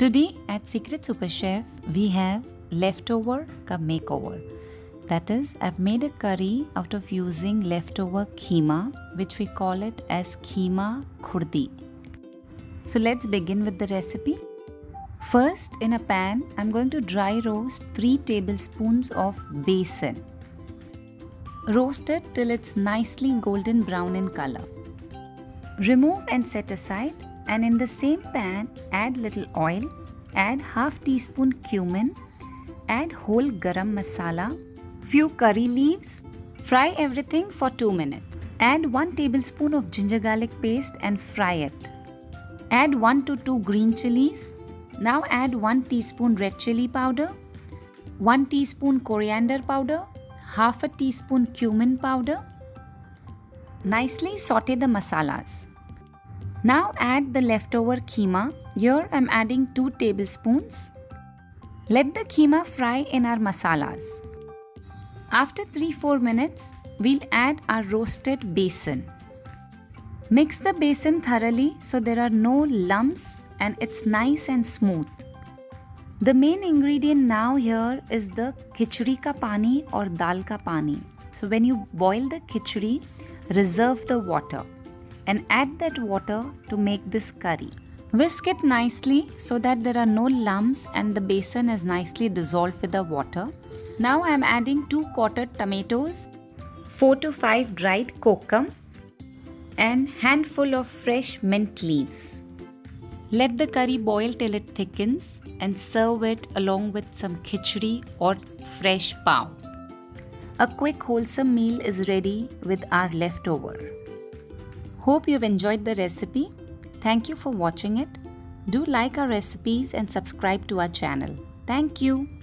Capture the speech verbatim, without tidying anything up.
Today at Secret Super Chef, we have leftover ka makeover. That is, I've made a curry out of using leftover keema, which we call it as keema khurdi. So let's begin with the recipe. First, in a pan, I'm going to dry roast three tablespoons of besan. Roast it till it's nicely golden brown in color. Remove and set aside, and in the same pan, add little oil, add half teaspoon cumin, add whole garam masala, few curry leaves. Fry everything for two minutes. Add one tablespoon of ginger garlic paste and fry it. Add one to two green chilies. Now add one teaspoon red chili powder, one teaspoon coriander powder, half a teaspoon cumin powder. Nicely saute the masalas. Now add the leftover keema. Here I am adding two tablespoons. Let the keema fry in our masalas. After three to four minutes, we'll add our roasted besan. Mix the besan thoroughly so there are no lumps and it's nice and smooth. The main ingredient now here is the khichdi ka pani or dal ka pani. So when you boil the khichdi, reserve the water and add that water to make this curry. Whisk it nicely so that there are no lumps and the besan is nicely dissolved with the water. Now I am adding two quartered tomatoes, four to five dried kokum and handful of fresh mint leaves. Let the curry boil till it thickens and serve it along with some khichdi or fresh pav. A quick wholesome meal is ready with our leftover. Hope you've enjoyed the recipe. Thank you for watching it. Do like our recipes and subscribe to our channel. Thank you.